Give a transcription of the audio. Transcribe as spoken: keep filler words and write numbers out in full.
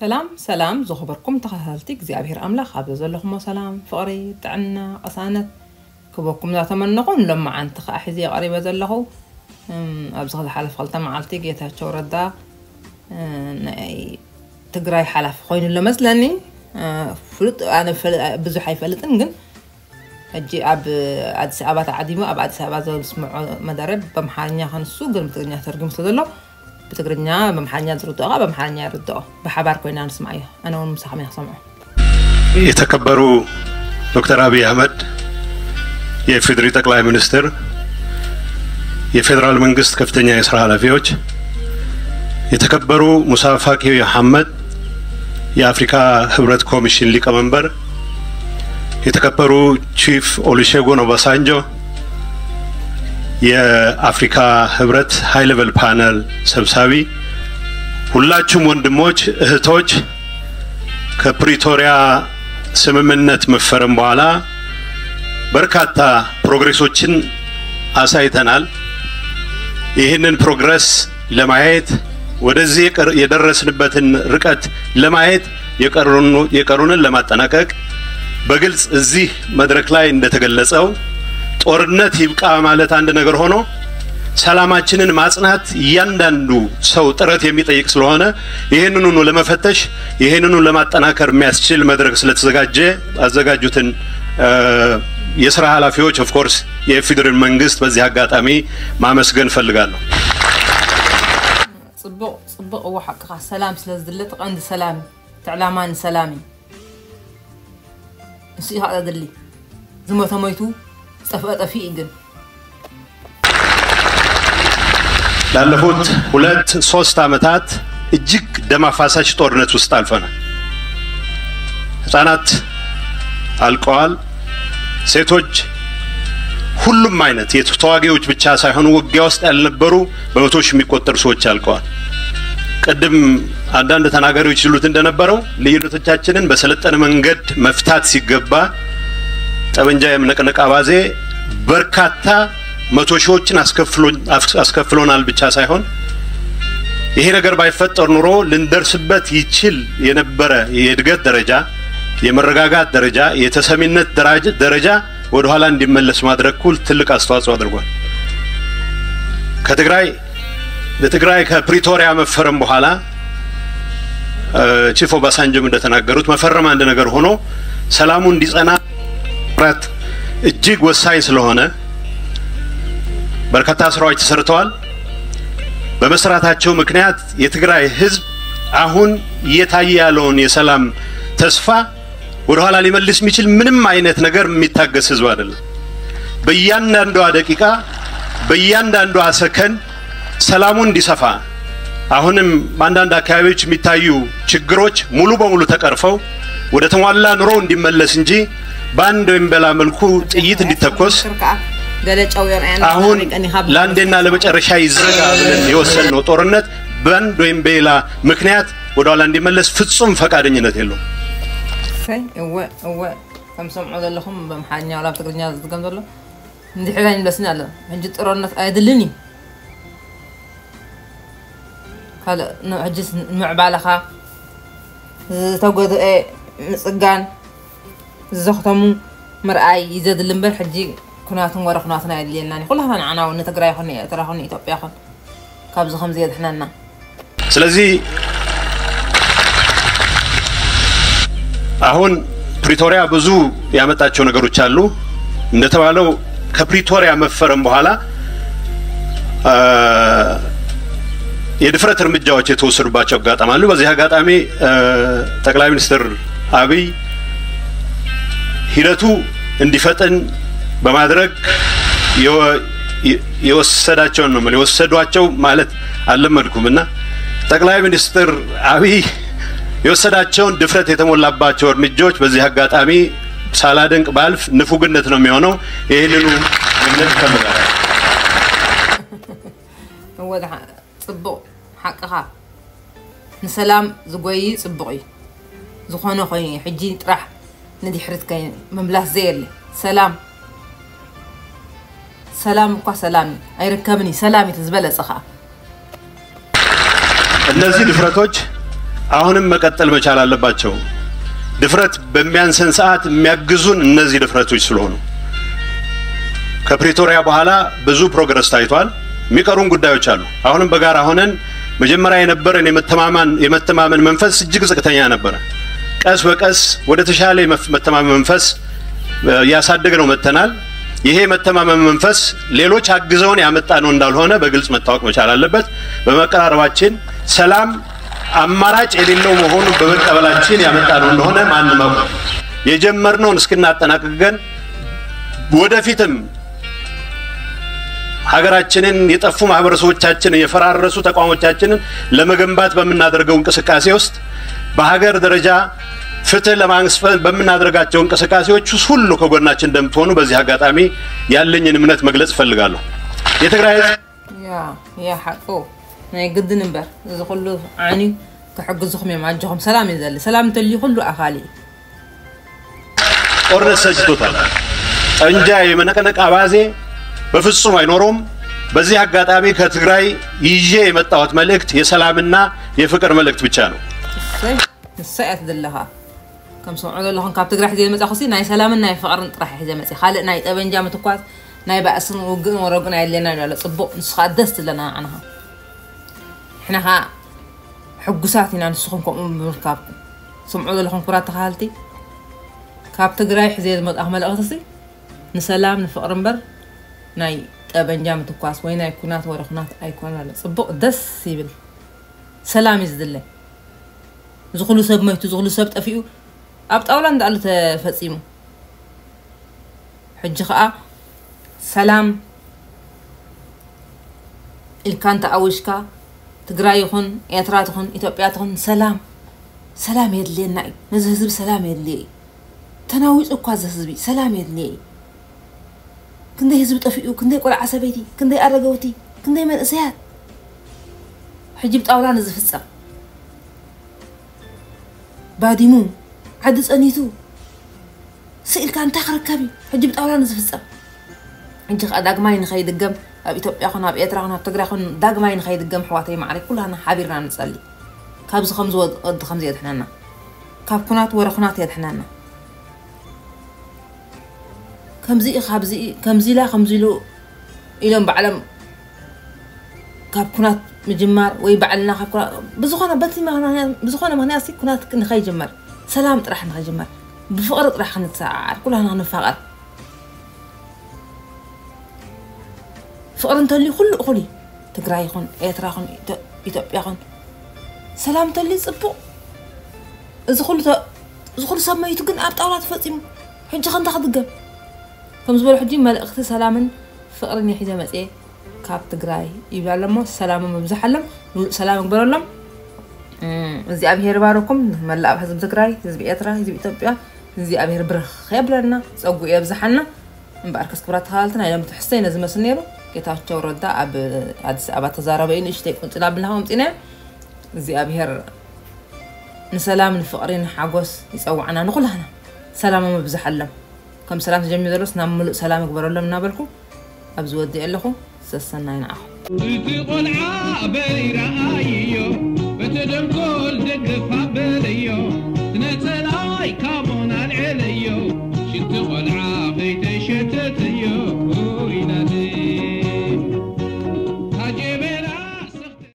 سلام سلام زخبركم تخهلتي زيابير أملاخ عبد زلهم سلام فقري تعنا أصانت كبوكم لا تمنقون لما عن تخاحزي قريبة زله أبزغ حلف غلطة معلتي جيتها شوردا تقرأي حلف خوين اللي مثلني فلت أنا فل بزو حي فلت إنجن أجي أب عاد سأبات عديمة أب عاد سأبات بسمع مدرب بمحلني خان السوق المتقنية ترجم سدله بتقرنيا بمحلنيا زرطوها بمحلنيا ردوها بحبار كوينا نسمعيه أنا والمساحة من سمعه يتكبروا دكتور أبي أحمد የፌዴራል ጠቅላይ ሚኒስትር የፌዴራል መንግስት ከፍተኛ የሥራ ኃላፊዎች የተከበሩ ሙሳ ፋቂ መሐመድ የአፍሪካ ህብረት ኮሚሽን ሊቀመንበር የተከበሩ ቺፍ ኦሉሴጉን ኦባሳንጆ የአፍሪካ ህብረት ሃይ ሌቨል ፓነል ሰብሳቢ ሁላችሁም ወንድሞች እህቶች ከፕሪቶሪያ ስምምነት መፈረም በኋላ በርካታ ፕሮግሬሶችን አሳይተናል ይሄንን ፕሮግረስ ለማየት ወደዚህ የደረስንበትን ርቀት ለማየት የቀሩን የቀሩንን ለማጠናቀቅ በግልጽ እዚህ መድረክ ላይ እንደተገለጸው ጦርነት ይብቃ ማለት አንድ ነገር ሆኖ ሰላማችንን ማጽናት ያንዳንዱ ሰው ጥረት የሚጠይቅ ስለሆነ ይሄንኑን ለመፈተሽ ይሄንኑን ለማጠናከር የሚያስችል መድረክ ስለተዘጋጀ አዘጋጁትን የሥራ ኃላፊዎች ኦፍ ኮርስ የፌዴራል መንግስት በዚህ አጋጣሚ ማመስገን ፈልጋለሁ ጽብቅ ጽብቅ ወሐቅኻ ሰላም ስለዝድልት ቀንድ ሰላም ተዕላማን ሰላሚ እሺ هذا دلي ዝሞተ ሞይቱ ጠፍጠፊ ይግን ላለፉት ሁለት ሶስት አመታት እጅግ ደም አፋሳሽ ጦርነት ውስጥ አልፈናል ህፃናት አልቀዋል ሴቶች ሁሉም አይነት የተዋጊዎች ብቻ ሳይሆኑ ውጊያ ውስጥ ያልነበሩ በመቶዎች የሚቆጠሩ ሰዎች አልቀዋል ቀደም አንዳንድ ተናጋሪዎች ይሉት እንደነበረው ልዩነቶቻችንን በሰለጠነ መንገድ መፍታት ሲገባ ጠበንጃ የምነቀነቅ አባዜ በርካታ መቶ ሺዎችን አስከፍሎን አስከፍሎናል ብቻ ሳይሆን ይሄ ነገር ባይፈጠር ኑሮ ልንደርስበት ይችል የነበረ የእድገት ደረጃ የመረጋጋት ደረጃ የተሰሚነት ደረጃ ወደ ኋላ እንዲመለስ ማድረግ ኩል ትልቅ አስተዋጽኦ አድርጓል ከትግራይ በትግራይ ከፕሪቶሪያ መፈረም በኋላ ቺፍ ኦባሳንጆም እንደተናገሩት መፈረም አንድ ነገር ሆኖ ሰላሙ እንዲጸና ራት እጅግ ወሳኝ ስለሆነ በርካታ ስራዎች ተሰርተዋል በመስራታቸው ምክንያት የትግራይ ህዝብ አሁን እየታየ ያለውን የሰላም ተስፋ ወደ ኋላ ሊመልስ የሚችል ምንም አይነት ነገር የሚታገስ ህዝብ አይደለም በእያንዳንዷ ደቂቃ በእያንዳንዷ ሰከንድ ሰላሙ እንዲሰፋ አሁንም አንዳንድ አካባቢዎች የሚታዩ ችግሮች ሙሉ በሙሉ ተቀርፈው ወደ ተሟላ ኑሮ እንዲመለስ እንጂ ባንድ ወይም በላ መልኩ ጥይት እንዲተኮስ ገለጫው ያርአና አሁን ላንዴና ለመጨረሻ ይዘጋ ብለን የወሰነው ጦርነት ባንድ ወይም በላ ምክንያት ወደ ኋላ እንዲመለስ ፍጹም ፈቃደኝነት የለውም سي هو هو كم سمعوا لهم بمحلنا ولا بتقرنيا زقم دلله ندي حلاني بلسنا له هنجي طرنا أيدلني هذا نعجز مع بالخا توجد إيه مسجان زختمو مرأي يزاد اللمبر حجي كناتهم ورا كناتنا اللي لنا كلها أنا أنا ونتقرأ خني ترى خني إثيوبيا خن كابز خم زياد إحنا لنا سلزي አሁን ፕሪቶሪያ ብዙ ያመጣቸው ነገሮች አሉ እንደተባለው ከፕሪቶሪያ መፈረም በኋላ የድፍረት እርምጃዎች የተወሰዱባቸው አጋጣሚሉ በዚህ አጋጣሚ ጠቅላይ ሚኒስትር አብይ ሂደቱ እንዲፈጠን በማድረግ የወሰዳቸው ነው ማለት የወሰዷቸው ማለት አልለመድኩምና ጠቅላይ ሚኒስትር አብይ የወሰዳቸው ድፍረት የተሞላባቸው እርምጃዎች በዚህ አጋጣሚ ሳላደንቅ ባልፍ ንፉግነት ነው የሚሆነው ይሄንኑ እምነት ተመራራ ወደ ጽብቅ حقኻ ንሰላም ዝጎይ ጽብቅ ዝኾነ ኮይኑ ሕጂ ጥራሕ ንድሕርት ከይ መምላስ ዘየለ ሰላም ሰላም እኮ ሰላም አይርከብኒ ሰላም የተዝበለጸኻ እነዚህ ድፍረቶች አሁንም መቀጠል መቻል አለባቸው ድፍረት በሚያንሰን ሰዓት የሚያግዙን እነዚህ ድፍረቶች ስለሆኑ ከፕሪቶሪያ በኋላ ብዙ ፕሮግረስ ታይቷል የሚቀሩን ጉዳዮች አሉ አሁንም በጋራ ሆነን መጀመሪያ የነበረን የመተማመን የመተማመን መንፈስ እጅግ ዝቅተኛ ነበር ቀስ በቀስ ወደ ተሻለ የመተማመን መንፈስ ያሳደገነው መተናል ይሄ መተማመን መንፈስ ሌሎች አግዘውን ያመጣነው እንዳልሆነ በግልጽ መታወቅ መቻል አለበት በመቀራረባችን ሰላም አማራጭ የሌለው መሆኑ በመቀበላችን ያመጣነው እንደሆነ ማንንም የጀመርነውን እስክናጠናቅቀን ወደፊትም ሀገራችንን የጠፉ ማህበረሰቦቻችንን የፈራረሱ ተቋሞቻችንን ለመገንባት በመናደርገው እንቅስቃሴ ውስጥ በሀገር ደረጃ ፍትህ ለማንስፈን በመናደርጋቸው እንቅስቃሴዎች ሁሉ ከጎናችን እንደምትሆኑ በዚህ አጋጣሚ ያለኝን እምነት መግለጽ ፈልጋለሁ የትግራይ ያ ያ ሐቆ ናይ ግድ ነበር እዚ ሁሉ አኒ ከሕግዝኩም የማጅኩም ሰላም ይዘል ሰላም ተሊ ሁሉ አኻሊ ጦርነት ሰጅቶታል እንጃ የመነቀነቅ አባዜ በፍጹም አይኖርም በዚህ አጋጣሚ ከትግራይ ይዤ የመጣሁት መልእክት የሰላምና የፍቅር መልእክት ብቻ ነው ንሳያት ደለኻ ከም ሰምዑ ዘለኹም ካብ ትግራይ ሒዘ መጻኹሲ ናይ ሰላምን ናይ ፍቅርን ጥራሕ ሒዘ መጽ ካልእ ናይ ጠበንጃ ምትኳት ናይ ባእስን ውግእን ወረጉን አይለና ያለ ጽቡቅ ንስኻ ደስ ትለና ዓናኻ ሕናኻ ሕጉሳት ኢና ንስኹም ከምኡ ምርካብ ሰምዑ ዘለኹም ኩራት ተኻልቲ ካብ ትግራይ ሒዘ መጻኽ መልእኽትሲ ንሰላም ንፍቅር እምበር ናይ ጠበንጃ ምትኳስ ወይ ናይ ኩናት ወረኹናት ኣይኮነ አለ ጽቡቅ ደስ ይብል ሰላም ይዝድለ ዝኹሉ ሰብ መይቱ ዝኹሉ ሰብ ጠፊኡ ኣብ ጣውላ እንዳለ ተፈጺሙ ሕጂ ኸኣ ሰላም ኢልካን ተኣውሽካ ትግራይ ይኹን ኤርትራ ይኹን ኢትዮጵያ ይኹን ሰላም ሰላም የድልየና እዩ ነዚ ህዝቢ ሰላም የድልየ ተናዊፁ እኳ እዚ ህዝቢ ሰላም የድልየ ክንደይ ህዝቢ ጠፊኡ ክንደይ ቆልዓ ሰበይቲ ክንደይ ኣረገውቲ ክንደይ መንእሰያት ሕጂ ብጣውላ ንዝፍጸም ባዲሙ عد صنيتو سئل كان تخركبي حجب طاولان زفصم انجي داغماي نخاي دغم اب ايتوبيا خنا اب ايترا خنا تغرا خن داغماي نخاي دغم حواتي معري كلنا حابيرنا نصلي كابز خمس ود خمس يدحنانا كاب كنات ورا خنات يدحنانا كمزي خابزي كمزي لا خمزيلو اليوم بعلم كاب كنات مجمار وي بعلنا خاب بزخنا بتي ما بزخنا ما ناسي كنات نخاي جمر سلام طرح نجمر بفقر طرح نتساعد كلنا نفقر فقر انت اللي كل اخلي تقراي يخون ايترا يخون ايتوبيا يخون سلام تلي صبو اذا كل اذا كل سميتو كن اب طاوله تفصيم حجي خنت خدغم كم زبل حجي ملأخت سلامن فقرني حيزه مصي كاب تقراي يبالمو سلام مبزحلم سلام يقبرلم زي أبيهر باركم ملا بحزب تقراي حزب إيترا حزب إثيوبيا زي أبيهر برخ يبلنا صقوا يبزحنا مباركس كبرات حالتنا إلى متحسين لازم سنيرو كتاچو ردا أب عدس أبا تزاربين إيش تكون تلعب لها ومتنا زي أبيهر نسلام الفقرين حاجوس يسوعنا نقول هنا سلام مبزحلم كم سلام جميل درس نعمل سلام كبر لهم نابلكم أبزو ودي لكم سسنا ينعخ تقول عابري رأيو بتدم كل دقفة بليو نتلاي كابو